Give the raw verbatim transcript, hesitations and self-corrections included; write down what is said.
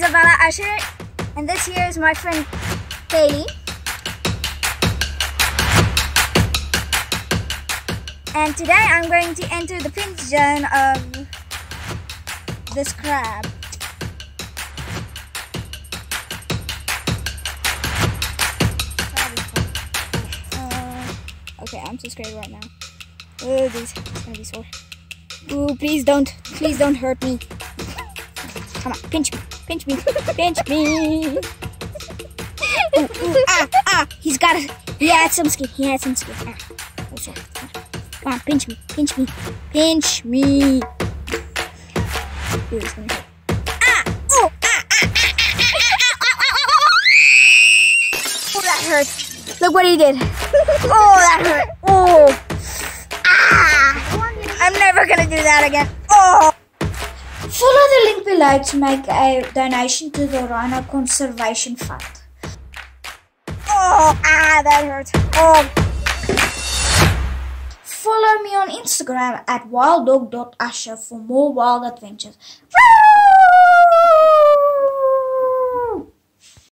Izabella Usher, and this here is my friend Kaylee. And today I'm going to enter the pinch zone of this crab. Uh, okay, I'm so scared right now. Oh, this is gonna be sore. Ooh, please don't, please don't hurt me. Come on, pinch me, pinch me, pinch me. Ooh, ooh, ah, ah, he's got it. He had some skin, he had some skin. Ah, oh, sorry. Come on, pinch me, pinch me, pinch me. Ooh, it's gonna hurt. Ah, ooh, ah, ah, ah, ah, ah, ah, ah. Oh, that hurt. Look what he did. Oh, that hurt. Oh, ah. I'm never gonna do that again. Oh. Follow the link below to make a donation to the Rhino Conservation Fund. Oh, ah, that hurts. Oh. Follow me on Instagram at WildDog Usher for more wild adventures.